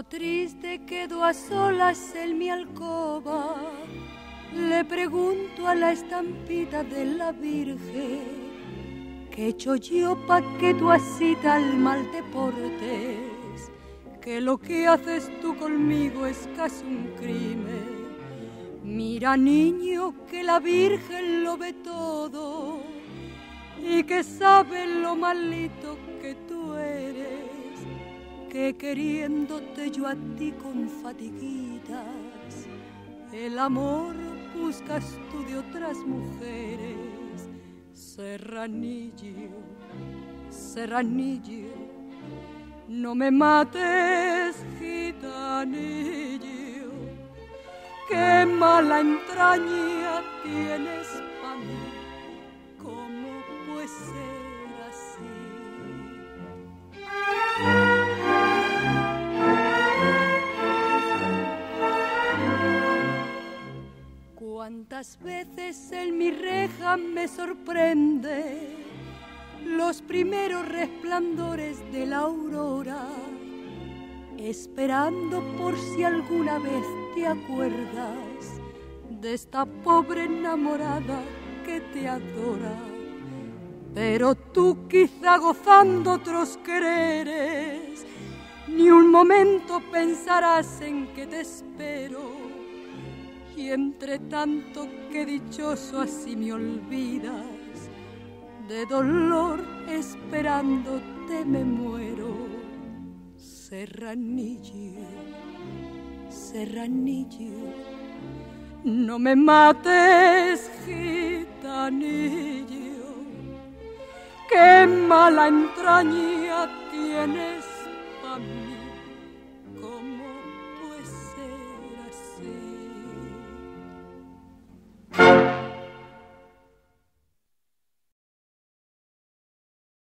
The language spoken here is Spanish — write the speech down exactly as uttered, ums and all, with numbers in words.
Cuando triste quedo a solas en mi alcoba, le pregunto a la estampita de la Virgen, ¿qué he hecho yo pa' que tú así tal mal te portes? Que lo que haces tú conmigo es casi un crimen. Mira, niño, que la Virgen lo ve todo y que sabe lo malito que tú eres, que queriéndote yo a ti con fatiguitas, el amor buscas tú de otras mujeres. Serranillo, serranillo, no me mates, gitanillo, qué mala entraña tienes pa' mí, ¿cómo puede ser así? Cuántas veces en mi reja me sorprende los primeros resplandores de la aurora, esperando por si alguna vez te acuerdas de esta pobre enamorada que te adora. Pero tú, quizá gozando otros quereres, ni un momento pensarás en que te espero, y entre tanto que dichoso así me olvidas, de dolor esperándote me muero. Serranillo, serranillo, no me mates, gitanillo, qué mala entraña tienes pa' mí.